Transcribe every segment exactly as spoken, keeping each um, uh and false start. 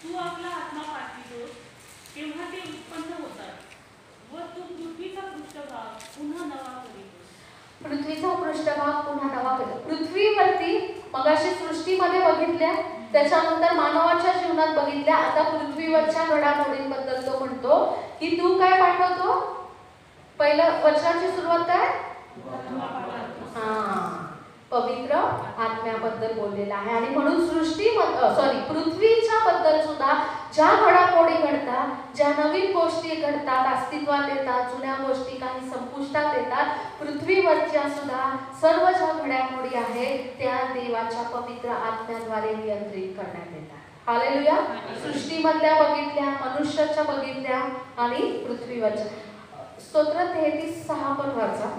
तू आपला आत्मा पाठवितोस तेव्हा ते उत्पन्न होतात व तू पृथ्वीचा पृष्ठभाग पुन्हा नवा करीतोस. पृथ्वीचा पृष्ठभाग पुन्हा नवा करतो. पृथ्वीवरती मगाशी सृष्टीमध्ये बघितल्या, त्याच्यानंतर मानवाच्या जीवनात बघितल्या, आता पृथ्वीवरच्या घडामोडींबद्दल तो म्हणतो की तू काय पाठवतो. पहिलं वचनाची सुरुवात काय, हा पवित्र आत्म्याबद्दल बोललेला आहे. आणि म्हणून सृष्टी सॉरी पृथ्वीच्या बद्दल सुद्धा ज्या घडामोडी घडतात, ज्या नवीन गोष्टी घडतात, अस्तित्वात येतात, जुन्या गोष्टी काही संपुष्टात येतात, पृथ्वीवरच्या सुद्धा सर्व ज्या घडामोडी आहेत त्या देवाच्या पवित्र आत्म्याद्वारे नियंत्रित करण्यात येतात. हालेलुया. सृष्टीमधल्या बघितल्या, मनुष्याच्या बघितल्या आणि पृथ्वीवरच्या. स्तोत्र तेहतीस सहा पण वाचा.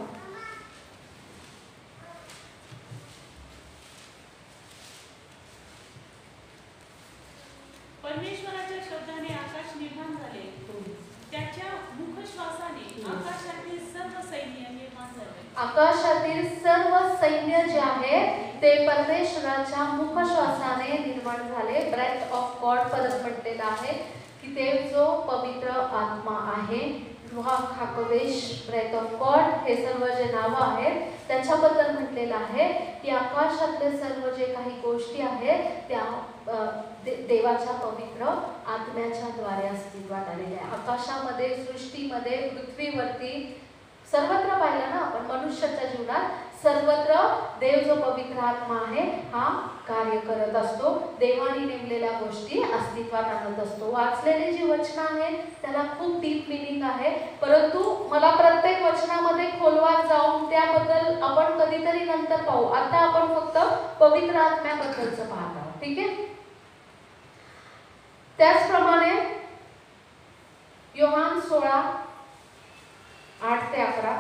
परमेश्वराच्या शब्दाने आकाश निर्माण झाले, त्याच्या मुखश्वासाने आकाशातील सर्व सैन्य निर्माण झाले. आकाशातील सर्व सैन्य जे आहे ते परमेश्वराच्या मुखश्वासाने निर्माण झाले. ब्रेथ ऑफ गॉड परत म्हटलेला आहे की ते जो पवित्र आत्मा आहे, रुहाख हाकोदेश, ब्रेथ ऑफ गॉड, हे सर्व जे नावं आहेत त्याच्याबद्दल म्हटलेलं आहे की आकाशातले सर्व जे काही गोष्टी आहेत त्या दे, देवाच्या पवित्र आत्म्याच्या द्वारे अस्तित्वात आलेल्या आहे. आकाशामध्ये, सृष्टीमध्ये, पृथ्वीवरती सर्वत्र पाहिलं ना आपण, मनुष्याच्या जीवनात सर्वत्र देव जो पवित्र आत्मा आहे हा कार्य करत असतो. देवाने नेमलेल्या गोष्टी अस्तित्वात आणत असतो. वाचलेली जी वचनं आहेत त्याला खूप डीप मिनिंग आहे, परंतु मला प्रत्येक वचनामध्ये खोलवर जाऊन त्याबद्दल आपण कधीतरी नंतर पाहू. आता आपण फक्त पवित्र आत्म्याबद्दलचं पाहत आहोत. ठीक आहे. त्याचप्रमाणे योहान सोळा आठ ते अकरा.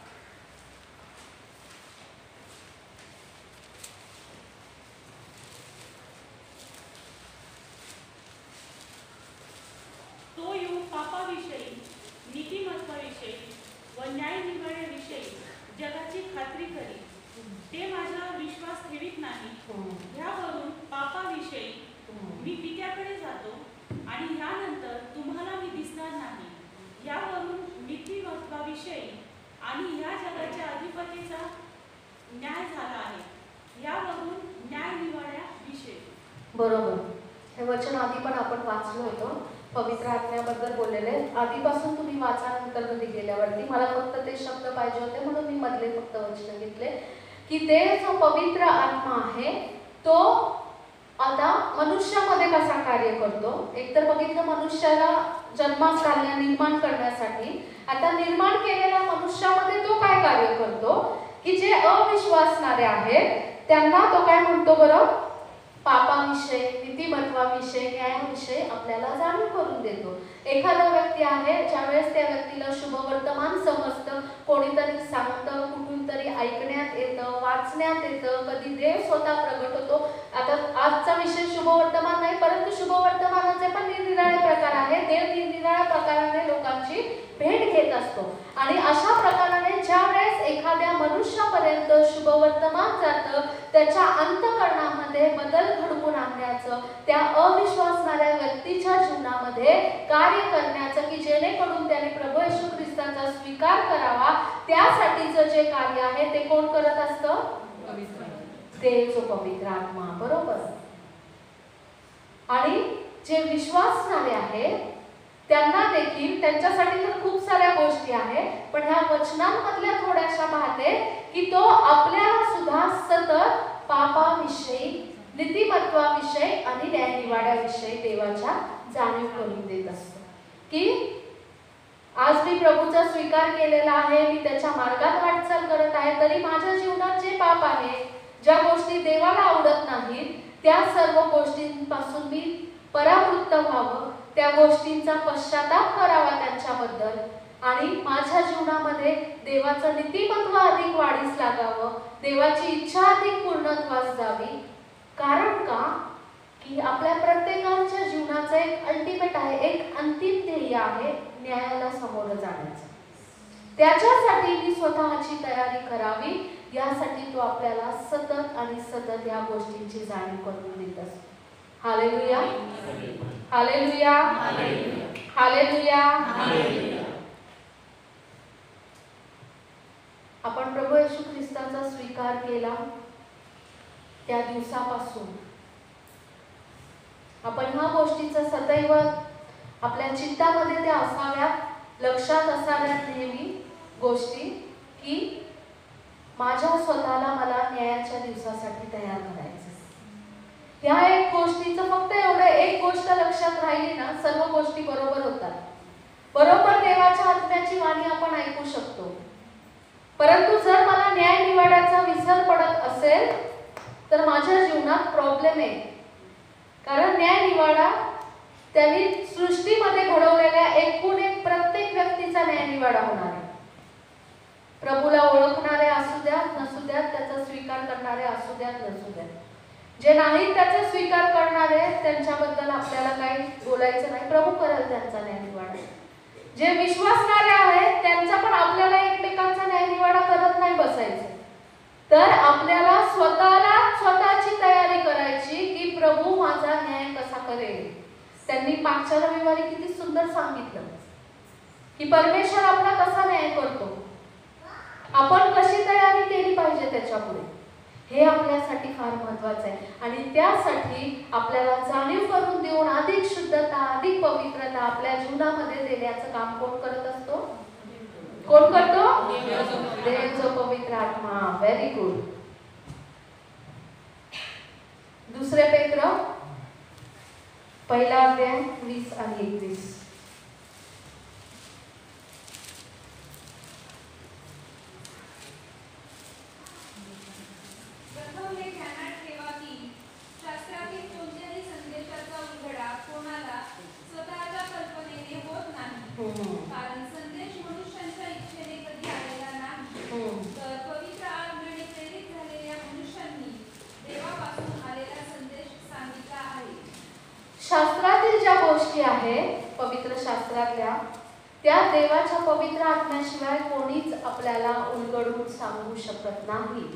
तो येऊन पापाविषयी, नीतिमत्वाविषयी व न्यायनिवाड्याविषयी जगाची खात्री करी. ते माझ्यावर विश्वास ठेवीत नाही. ह्यावरून पापाविषयी मी पित्याकडे जातो आणि ह्यानंतर तुम्हाला मी दिसणार नाही. यावरून नीतिमत्वाविषयी आणि ह्या जगाच्या अधिपतीचा न्याय झाला आहे. यावरून न्यायनिवाड्याविषयी. बरोबर. हे वचन आधी पण आपण वाचलं होतं. पवित्र आत्म्याबद्दल बोललेले आधीपासून तुम्ही वाचा, नंतर कधी गेल्यावरती मला फक्त ते शब्द पाहिजे होते म्हणून मी मधले फक्त वचन घेतले की ते जो पवित्र आत्मा आहे तो आता मनुष्यामध्ये कसा कार्य करतो. एकतर बघितलं मनुष्याला जन्मास घालण्या निर्माण करण्यासाठी, आता निर्माण केलेल्या मनुष्यामध्ये तो काय कार्य करतो की जे अविश्वासणारे आहेत त्यांना तो काय म्हणतो बरं, पापाविषयी, नीतिमत्वाविषयी, न्यायाविषयी आपल्याला जाणीव करून देतो. एखादा व्यक्ती आहे ज्यावेळेस त्या व्यक्तीला शुभवर्तमान समजतं, कोणीतरी सांगतं, कुठून तरी ऐकण्यात येतं, वाचण्यात येतं, कधी देव स्वतः प्रगट होतो. आता आजचा विषय शुभवर्तमान नाही, परंतु शुभवर्तमानाचे पण निरनिराळे प्रकार आहेत. देव निरनिराळ्या प्रकाराने लोकांची भेट घेत असतो आणि अशा प्रकाराने ज्या वेळेस एखाद्या मनुष्यापर्यंत शुभवर्तमान जातं, त्याच्या अंतःकरणामध्ये बदल घडवून आणण्याचं, त्या अविश्वासणाऱ्या व्यक्तीच्या जीवनामध्ये कार्य करण्याचं की जेणेकरून त्याने प्रभू येशू ख्रिस्ताचा स्वीकार करावा, त्यासाठीचं जे कार्य आहे ते कोण करत असतं, देव जो पवित्र आत्मा. बरोबर. आणि जे विश्वासणारे आहेत त्यांना देखील, त्यांच्यासाठी तर खूप साऱ्या गोष्टी आहेत, पण ह्या वचनांमधल्या थोड्याशा पाहते की तो आपल्याला सुद्धा सतत पापाविषयी, नीतिमत्वाविषयी आणि न्यायनिवाड्याविषयी देवाच्या जाणीव करून देत असतो. की आज मी प्रभूचा स्वीकार केलेला आहे, मी त्याच्या मार्गात वाटचाल करत आहे, तरी माझ्या जीवनात जे पाप आहे, ज्या गोष्टी देवाला आवडत नाहीत, त्या सर्व गोष्टींपासून मी परावृत्त व्हावं, त्या गोष्टींचा पश्चाताप करावा त्यांच्याबद्दल आणि माझ्या जीवनामध्ये देवाचं नीतिमत्व अधिक वाढीस लागावं, देवाची इच्छा अधिक पूर्णत्वास जावी. कारण का की आपल्या प्रत्येकाच्या जीवनाचं एक अल्टिमेट आहे, एक अंतिम ध्येय आहे, न्यायाला सामोरं जाण्याचं. त्याच्यासाठी मी स्वतःची तयारी करावी, यासाठी तो आपल्याला सतत आणि सतत या गोष्टींची जाणीव करून देत असतो. हालेलुया. Hallelujah, hallelujah. आपण प्रभू येशू ख्रिस्ताचा स्वीकार केला त्या दिवसापासून आपण ह्या गोष्टीचं सदैव आपल्या चित्तामध्ये त्या असाव्यात, लक्षात असाव्यात नेहमी गोष्टी, की माझ्या स्वतःला मला न्यायाच्या दिवसासाठी तयार करायचं. ह्या एक गोष्टीचं फक्त एवढं एक गोष्ट लक्षात राहिली ना, सर्व गोष्टी बरोबर होतात. बरोबर देवाच्या आत्म्याची वाणी आपण ऐकू शकतो. परंतु जर मला न्याय निवाड्याचा विसर पडत असेल तर माझ्या जीवनात प्रॉब्लेम आहे. कारण न्याय निवाडा त्यांनी सृष्टीमध्ये घडवलेल्या एकूण एक प्रत्येक व्यक्तीचा न्याय निवाडा होणार आहे. प्रभूला ओळखणारे असू द्यात नसू द्यात, त्याचा स्वीकार करणारे असू द्यात नसू द्यात, जे नाही त्याचा स्वीकार करणारे त्यांच्याबद्दल आपल्याला काही बोलायचं नाही. प्रभू करेल त्यांचा न्याय निवाडा. जे विश्वासणारे आहेत त्यांचा पण आपल्याला एकमेकांचा न्याय निवाडा करत नाही बसायचं. तर आपल्याला स्वतःला स्वतःची तयारी करायची की प्रभू माझा न्याय कसा करेल. त्यांनी मागच्या रविवारी किती सुंदर सांगितलं की परमेश्वर आपला कसा न्याय करतो, आपण कशी तयारी केली पाहिजे त्याच्यापुढे, हे आपल्यासाठी फार महत्वाचं आहे. आणि त्यासाठी आपल्याला जाणीव करून देऊन अधिक शुद्धता, अधिक पवित्रता आपल्या जीवनामध्ये देण्याचं काम कोण करत असतो? कोण करतो? देव जो पवित्र आत्मा. Very good. दुसरे पेत्र पहिला अध्याय वीस आणि एकवीस. कारण संदेश मनुष्यांच्या इच्छेने कधी आलेला नाही, तर पवित्र आत्म्याने प्रेरित झालेल्या मनुष्यांनी देवापासून आलेला संदेश सांगितला आहे. शास्त्रातील ज्या गोष्टी आहेत पवित्र शास्त्रातल्या, त्या देवाच्या पवित्र आत्म्याशिवाय कोणीच आपल्याला उलगडून सांगू शकत नाही.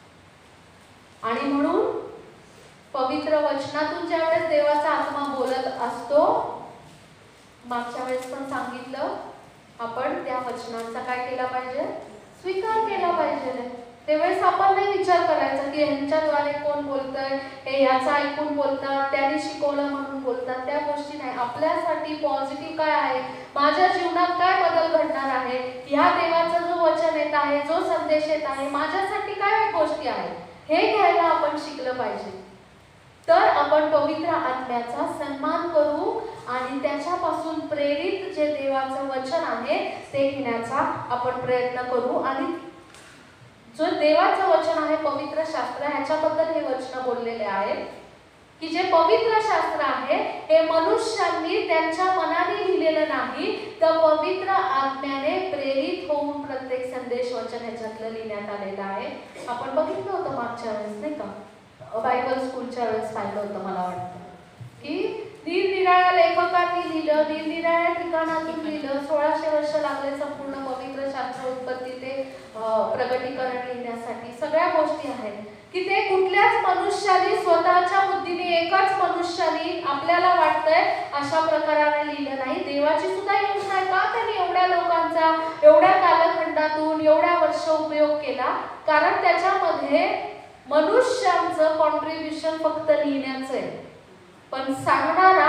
आणि म्हणून पवित्र वचनातून ज्यावेळेस देवाचा आत्मा बोलत असतो, मागच्या वेळेस पण सांगितलं, आपण त्या वचनांचा काय केला पाहिजे? स्वीकार केला पाहिजे. त्यावेळेस आपण नाही विचार करायचा की ह्यांच्याद्वारे कोण बोलतंय, हे याचा ऐकून बोलतात, त्यांनी शिकवलं म्हणून बोलतात, त्या गोष्टी नाही. आपल्यासाठी पॉझिटिव्ह काय आहे, माझ्या जीवनात काय बदल घडणार आहे, ह्या देवाचं जो वचन येत आहे, जो संदेश येत आहे, माझ्यासाठी काय गोष्टी आहेत, हे घ्यायला आपण शिकलं पाहिजे. तर आपण पवित्र आत्म्याचा सन्मान करू आणि त्याच्यापासून प्रेरित जे देवाचं वचन आहे ते घेण्याचा आपण प्रयत्न करू. आणि जो देवाचं वचन आहे पवित्र शास्त्र, ह्याच्याबद्दल हे वचन बोललेले आहेत की जे पवित्र शास्त्र आहे हे मनुष्यांनी त्यांच्या मनाने लिहिलेलं नाही, तर पवित्र आत्म्याने प्रेरित होऊन प्रत्येक संदेश वचन ह्याच्यातलं लिहिण्यात आलेलं आहे. आपण बघितलं होतं मागच्या वेळेस नाही का, बायबल स्कूलच्या वेळेस पाहिलं होतं मला वाटतं की निरनिराळ्या लेखकांनी लिहिलं, निरनिराळ्या ठिकाणातून लिहिलं. सोळाशे वर्ष लागले संपूर्ण पवित्र शास्त्र उत्पत्ती ते प्रगटीकरण लिहिण्यासाठी. सगळ्या गोष्टी आहेत की ते कुठल्याच मनुष्याने स्वतःच्या बुद्धीने, एकाच मनुष्याने आपल्याला वाटतंय अशा प्रकाराने लिहिलं नाही. देवाची सुद्धा योजना आहे. का त्यांनी एवढ्या लोकांचा एवढ्या कालखंडातून एवढ्या वर्ष उपयोग केला? कारण त्याच्यामध्ये मनुष्यांचं कॉन्ट्रीब्युशन फक्त लिहिण्याचं आहे, पण सांगणारा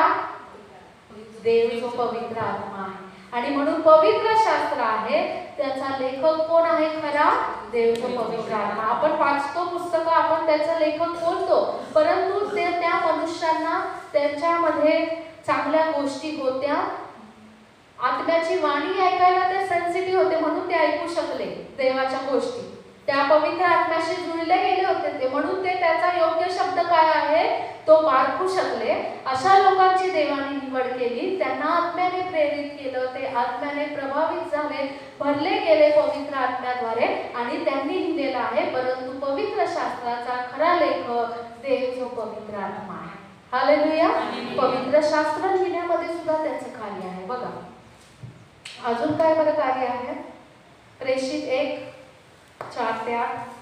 देव जो पवित्र आत्मा आहे. आणि म्हणून पवित्र शास्त्र आहे त्याचा लेखक कोण आहे? खरा देव जो पवित्र आत्मा. आपण वाचतो पुस्तकं, आपण त्याचा लेखक बोलतो, परंतु ते त्या मनुष्यांना त्यांच्यामध्ये चांगल्या गोष्टी होत्या, आत्म्याची वाणी ऐकायला ते सेन्सिटिव्ह होते, म्हणून ते ऐकू शकले देवाच्या गोष्टी. त्या पवित्र आत्म्याशी जुळले गेले होते ते, म्हणून ते त्याचा योग्य शब्द काय आहे तो पारखू शकले. अशा लोकांची देवाने निवड केली, त्यांना आत्म्याने प्रेरित केलं, ते आत्म्याने प्रभावित झाले, भरले गेले पवित्र आत्म्याद्वारे आणि त्यांनी लिहिलेलं आहे. परंतु पवित्र शास्त्राचा खरा लेखक देव जो पवित्र आत्मा आहे. हालेलुया. पवित्र शास्त्र लिहिण्यामध्ये सुद्धा त्याचं कार्य आहे. बघा अजून काय बरं कार्य आहे? प्रेषित एक चार ते आठ.